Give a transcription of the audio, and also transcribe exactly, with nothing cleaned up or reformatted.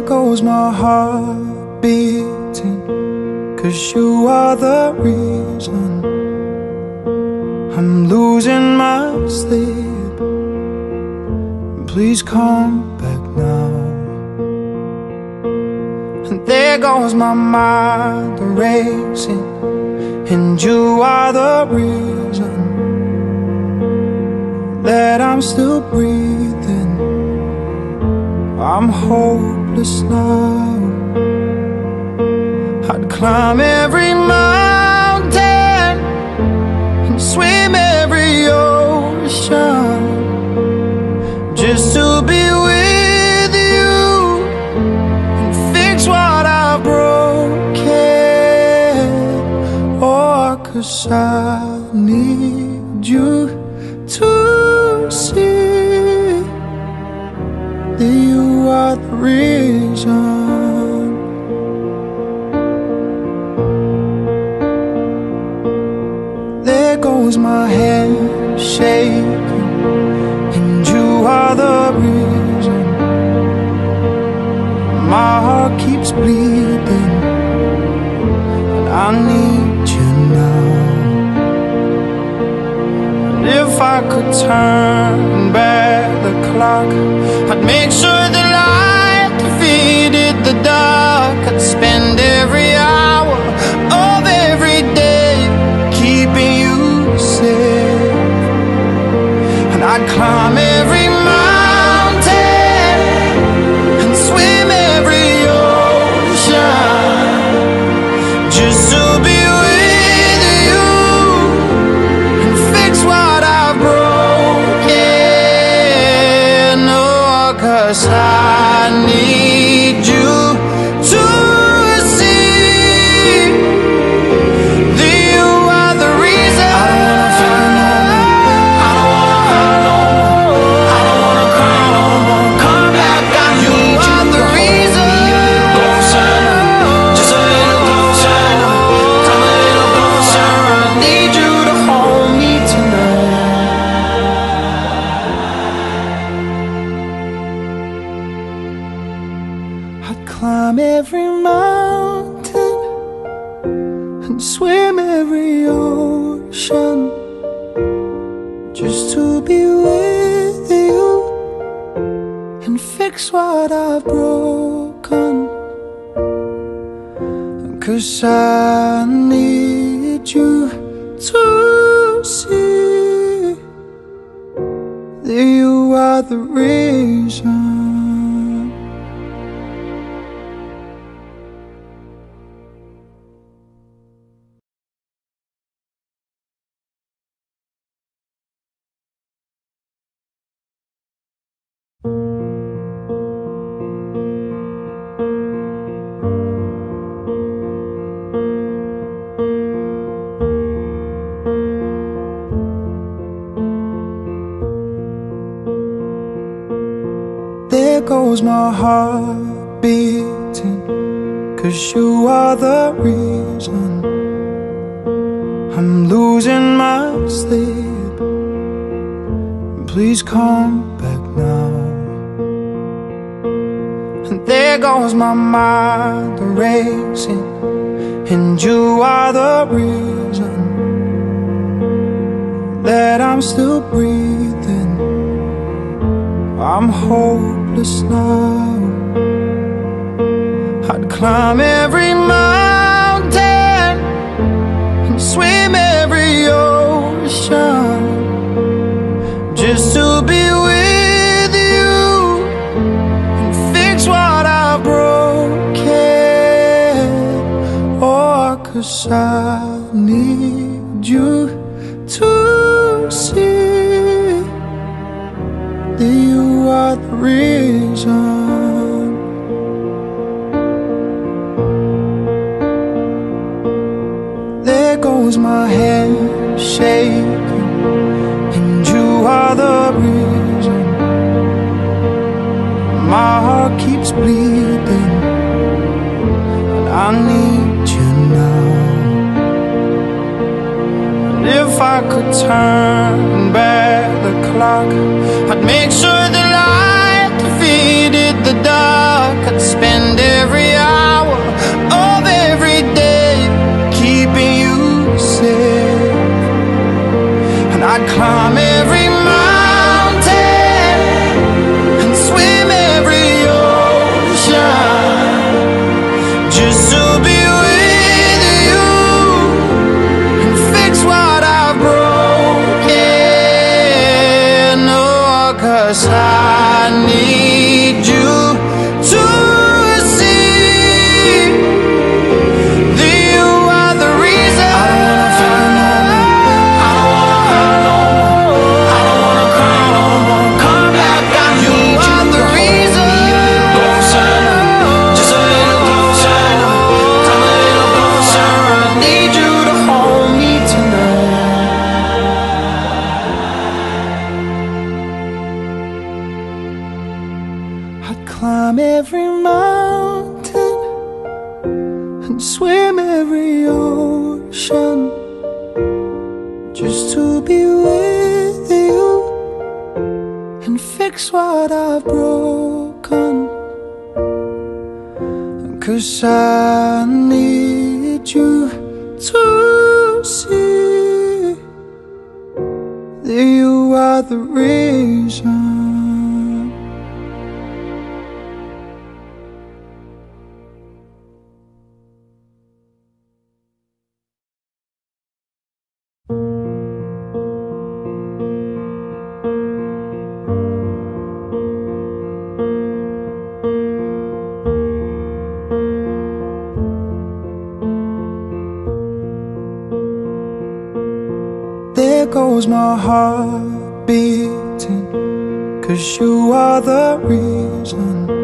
goes my heart beating, 'cause you are the reason I'm losing my sleep. Please come back now. And there goes my mind racing, and you are the reason that I'm still breathing. I'm hopeless now. I'd climb every mountain and swim every ocean just to be with you and fix what I've broken. Oh, 'cause I need you to see that you are the reason. There goes my head shaking, and you are the reason. My heart keeps bleeding, and I need you now. And if I could turn back the clock, I'd make sure the light defeated the dark. I'd spend every hour of every day keeping you safe, and I'd climb every mountain and swim every ocean just to be with you and fix what I've broken. Oh, 'cause I need you to see that you are the reason. I don't wanna I don't wanna cry no more. Come back, I need you are the reason. Closer, just a little closer. Come a little closer. I need you to hold me tonight. I'd climb every mountain and swim every ocean just to be with you and fix what I've broken. 'Cause I need you to see that you are the reason. There goes my heart beating, 'cause you are the reason I'm losing my sleep. Please come back now. And there goes my mind racing, and you are the reason that I'm still breathing. I'm hopeless now. I'd climb every mountain and swim every ocean just to be with you and fix what I've broken. Oh, 'cause I need you to see that you are the reason. There goes my head shaking, and you are the reason. My heart keeps bleeding, and I need you now. And if I could turn back the clock, I'd make sure the light defeated the dark. I'd spend I'd climb every mountain and swim every ocean just to be with you and fix what I've broken. 'Cause I need you to see that you are the reason. There goes my heart beating, 'cause you are the reason.